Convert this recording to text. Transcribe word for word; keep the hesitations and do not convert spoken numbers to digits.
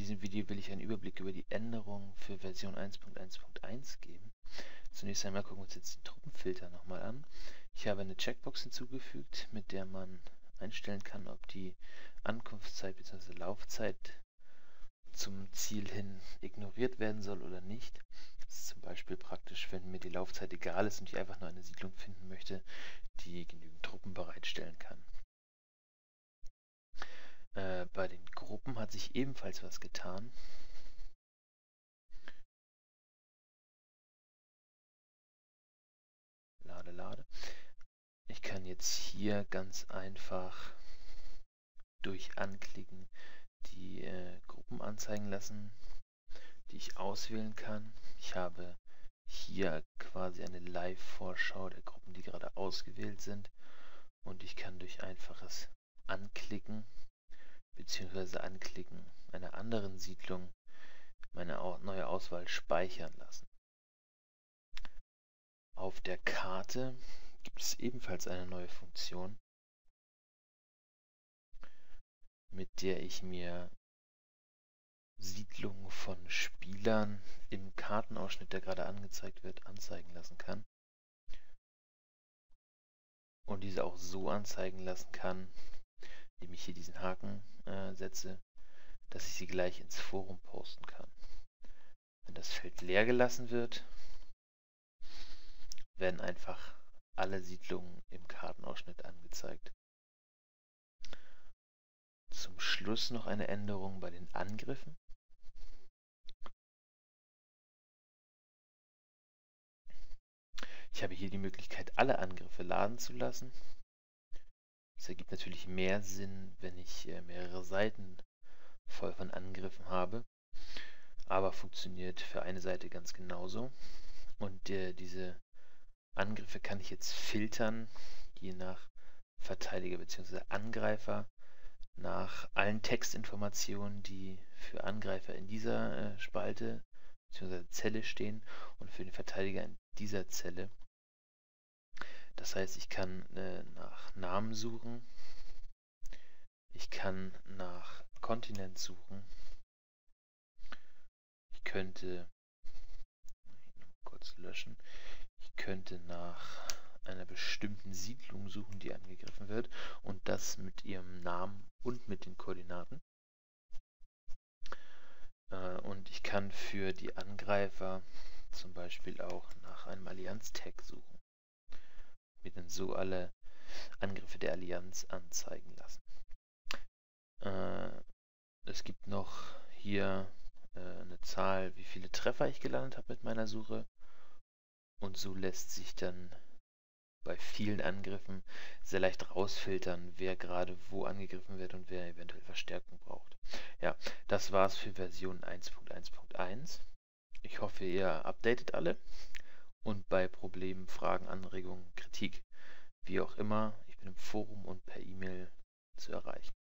diesem Video will ich einen Überblick über die Änderungen für Version eins Punkt eins Punkt eins geben. Zunächst einmal gucken wir uns jetzt den Truppenfilter nochmal an. Ich habe eine Checkbox hinzugefügt, mit der man einstellen kann, ob die Ankunftszeit bzw. Laufzeit zum Ziel hin ignoriert werden soll oder nicht. Das ist zum Beispiel praktisch, wenn mir die Laufzeit egal ist und ich einfach nur eine Siedlung finden möchte, die genügend Truppen bereitstellen kann. Äh, bei den Gruppen hat sich ebenfalls was getan. Lade, lade. Ich kann jetzt hier ganz einfach durch Anklicken die äh, Gruppen anzeigen lassen, die ich auswählen kann. Ich habe hier quasi eine Live-Vorschau der Gruppen, die gerade ausgewählt sind. Und ich kann durch einfaches Anklicken bzw. Anklicken einer anderen Siedlung meine neue Auswahl speichern lassen. Auf der Karte gibt es ebenfalls eine neue Funktion, mit der ich mir Siedlungen von Spielern im Kartenausschnitt, der gerade angezeigt wird, anzeigen lassen kann. Und diese auch so anzeigen lassen kann, indem ich hier diesen Haken äh, setze, dass ich sie gleich ins Forum posten kann. Wenn das Feld leer gelassen wird, werden einfach alle Siedlungen im Kartenausschnitt angezeigt. Zum Schluss noch eine Änderung bei den Angriffen. Ich habe hier die Möglichkeit, alle Angriffe laden zu lassen. Das ergibt natürlich mehr Sinn, wenn ich äh, mehrere Seiten voll von Angriffen habe, aber funktioniert für eine Seite ganz genauso. Und äh, diese Angriffe kann ich jetzt filtern, je nach Verteidiger bzw. Angreifer, nach allen Textinformationen, die für Angreifer in dieser äh, Spalte bzw. Zelle stehen und für den Verteidiger in dieser Zelle. Das heißt, ich kann äh, nach Namen suchen, ich kann nach Kontinent suchen, ich könnte, kurz löschen, ich könnte nach einer bestimmten Siedlung suchen, die angegriffen wird, und das mit ihrem Namen und mit den Koordinaten. Äh, und ich kann für die Angreifer zum Beispiel auch nach einem Allianz-Tag suchen, mir dann so alle Angriffe der Allianz anzeigen lassen. Äh, es gibt noch hier äh, eine Zahl, wie viele Treffer ich gelandet habe mit meiner Suche, und so lässt sich dann bei vielen Angriffen sehr leicht rausfiltern, wer gerade wo angegriffen wird und wer eventuell Verstärkung braucht. Ja, das war's für Version eins Punkt eins Punkt eins. Ich hoffe, ihr updatet alle, und bei Problemen, Fragen, Anregungen, Kritik, wie auch immer, ich bin im Forum und per E-Mail zu erreichen.